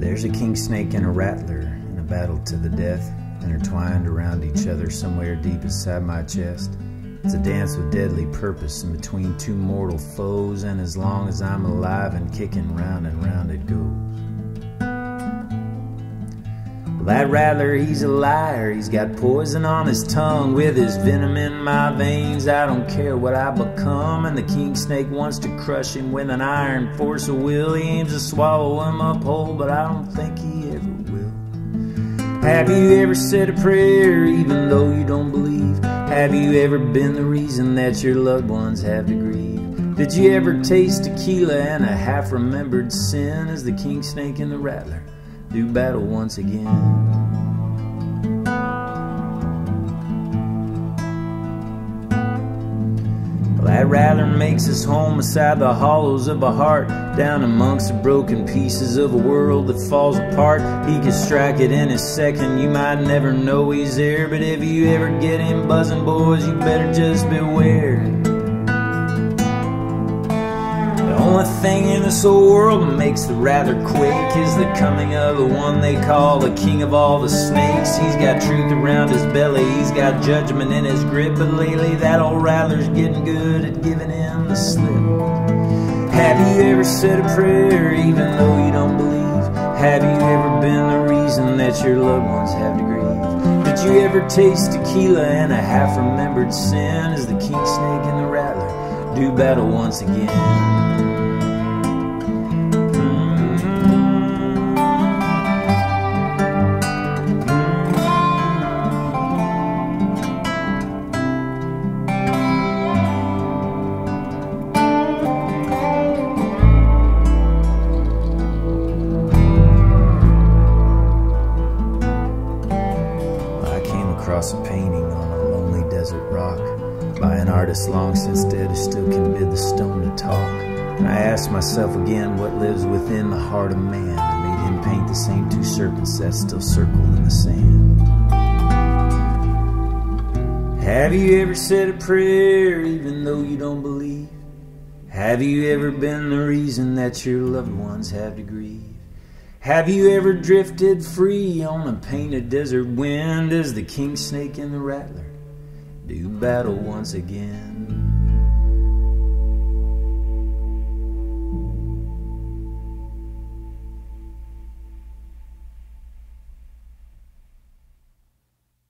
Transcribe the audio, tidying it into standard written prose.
There's a Kingsnake and a Rattler in a battle to the death, intertwined around each other somewhere deep inside my chest. It's a dance with deadly purpose in between two mortal foes, and as long as I'm alive and kicking, round and round it goes. Well, that Rattler, he's a liar. He's got poison on his tongue. With his venom in my veins, I don't care what I become. And the Kingsnake wants to crush him with an iron force of will. He aims to swallow him up whole, but I don't think he ever will. Have you ever said a prayer even though you don't believe? Have you ever been the reason that your loved ones have to grieve? Did you ever taste tequila and a half-remembered sin as the Kingsnake and the Rattler do battle once again? Well, that Rattler makes his home beside the hollows of a heart, down amongst the broken pieces of a world that falls apart. He can strike it in a second, you might never know he's there, but if you ever get him buzzing, boys, you better just beware. The only thing in this old world that makes the Rattler quake is the coming of the one they call the king of all the snakes. He's got truth around his belly, he's got judgment in his grip, but lately that old Rattler's getting good at giving him the slip. Have you ever said a prayer even though you don't believe? Have you ever been the reason that your loved ones have to grieve? Did you ever taste tequila and a half-remembered sin as the Kingsnake and the Rattler do battle once again? Across a painting on a lonely desert rock by an artist long since dead who still can bid the stone to talk. And I asked myself again what lives within the heart of man that made him paint the same two serpents that still circled in the sand. Have you ever said a prayer even though you don't believe? Have you ever been the reason that your loved ones have to grieve? Have you ever drifted free on a painted desert wind as the Kingsnake and the Rattler do battle once again?